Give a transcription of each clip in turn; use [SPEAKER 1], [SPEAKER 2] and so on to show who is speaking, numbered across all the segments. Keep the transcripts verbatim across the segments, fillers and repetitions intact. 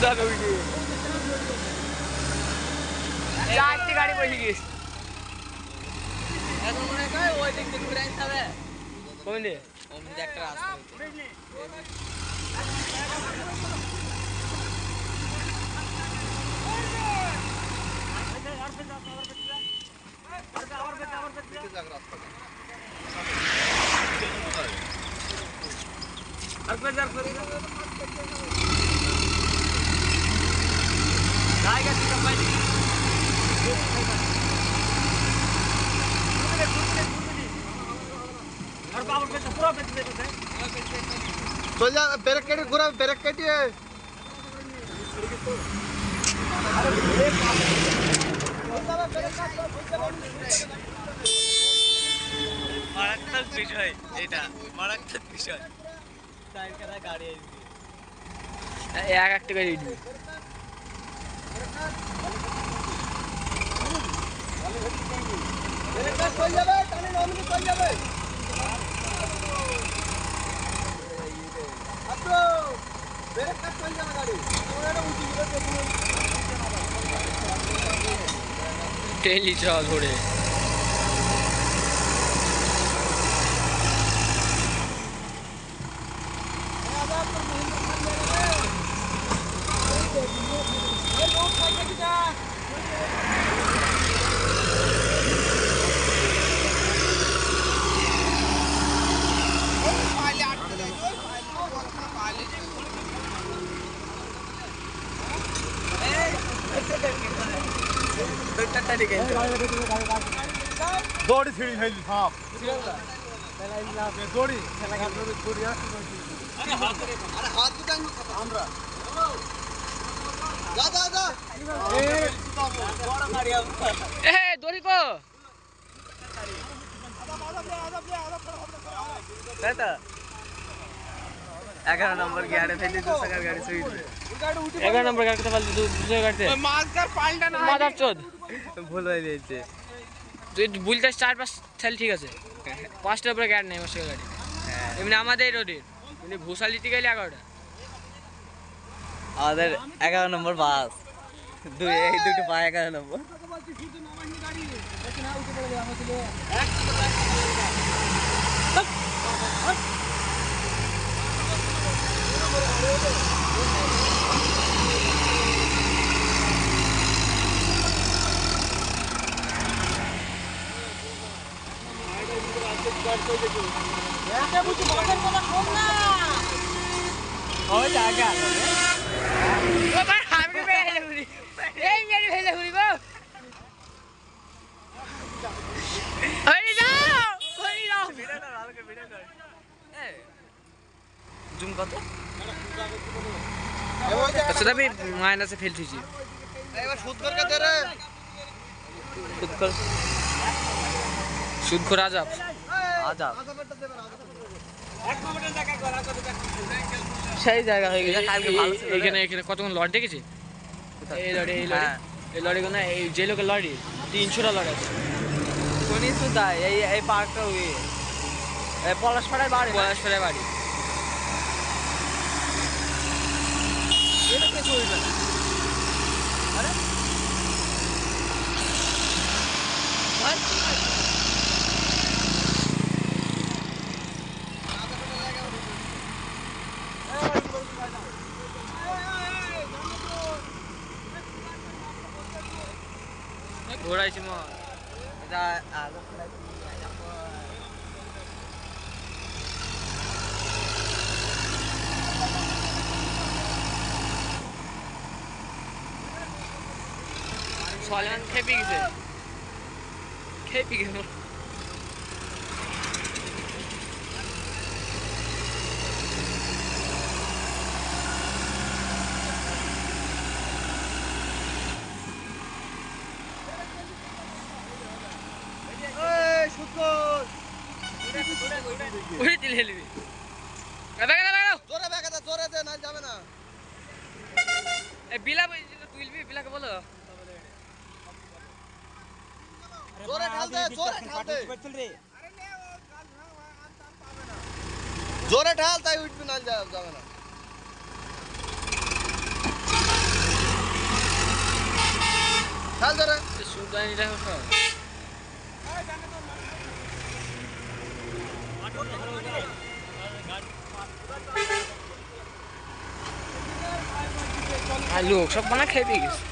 [SPEAKER 1] যাবে উঠে চারটি গাড়ি বসে গেছে এখন মনে হয় ওই দিক থেকে ঘুরে আসতে হবে কোন দিকে ওমনি একটা রাস্তা আর পেজার করে জায়গা ঠিক আছে আর পাওয়ার পেছে পুরো পেছে দেখতে চল যা ব্রেক কেটে ঘোরা ব্রেক কেটে মারাত্মক বিষয় এটা মারাত্মক বিষয় টাইম কাটা গাড়ি আসবে এক একটা গাড়ি দিবি ব্রেক কাট চল যাবে টানে নমিনি চল যাবে আতো ব্রেক কাট চল যাবে গাড়ি ওরা উঠি গেছে টেলি চল ঘুরে दौड़ी सीढ़ी है हां दौड़ी खेला का दौड़ी अरे हाथ अरे हाथ को टाइम हमरा जा जा जा ए बड़ा गाड़ी ए दौड़ी को दादा ग्यारह नंबर गाड़ी फैली दूसरा गाड़ी सुई ग्यारह नंबर गाड़ी के फैली दूसरा गाड़ी से मास्टर पाल्टा ना मादर चोद ভুল হয়ে গেছে তুই বুলতে চার পাঁচ ছেল ঠিক আছে পাঁচটার উপরে গাড়ি নেই মাসের গাড়ি এমনি আমাদের রোডে এমনি ভূষালিতে গেলে এগারোটা আমাদের এগারো নম্বর বাস দুই এই দুটো পা এগারো নম্বর একে বুঝি বাসের কথা কম না ওই জায়গা ও ভাই আমি বেলে ঘুরি এই মেরি বেলে ঘুরি গো হরি যাও হরি যাও ভিডিওটা ভালো করে ভিডিও কর এ জুম কত সেটা भी মাইনাসে ফেল থিছি এবার সুদ করে দে রে সুদ কর সুদ কর আজাব আজাব এক মিনিটের জায়গা গলা করে সেই জায়গা হয়ে গেছে কালকে ভালো এখানে এখানে কতক্ষণ লট দেখেছি এই লড়ে এই লড়ে এই লড়ে কোন এই যে লোকের লড়ি তিনশো টা লড়ে আছে কোনি সুদা এই এই পার্কটা ওই এই পলাশপাড়ায় বাড়ি পলাশপাড়ায় বাড়ি এটা কিছু হইল না আরে ঘোরাইছি মা এটা আগে সলেমান খেপে গেছে খেপে গেছে উড়ে দিলে হেলবি আবে গেল গেল জোরে বেগে দে জোরে দে না যাবে না এই বিলা তুইলবি বিলাকে বলো জোরে ঢাল দে জোরে ঢাল দে চল রে আরে নে ও গাল ভাঙা আন তার পাবে না জোরে ঢাল তাই উঠবি না যাবে না
[SPEAKER 2] চাল ধরে
[SPEAKER 1] সুদানিটা হতো আর লোক সব বানা খেয়ে দিয়ে গেছে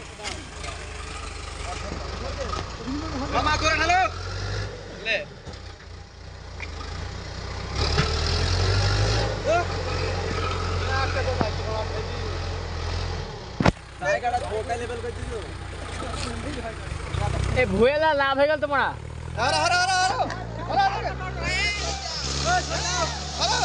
[SPEAKER 2] মামা করে হ্যালো লে
[SPEAKER 1] এ ভুয়েলা লাভ হয়ে গেল তোমরা
[SPEAKER 2] hello hello hello hello hello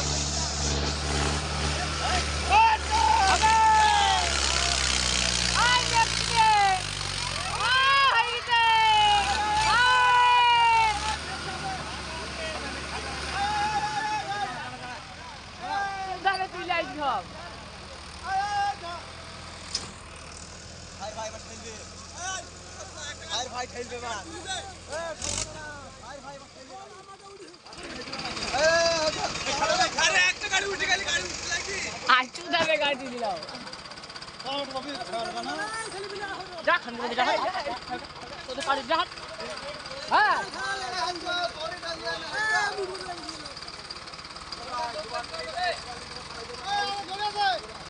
[SPEAKER 2] ভাই খেলবে না ভাই ভাই আরে একটা গাড়ি উঠে গেল গাড়ি উঠতে লাগি
[SPEAKER 1] আজু দাবে গাড়ি দিলাও যা খান দে যা তোদের পাড়ে যা হ্যাঁ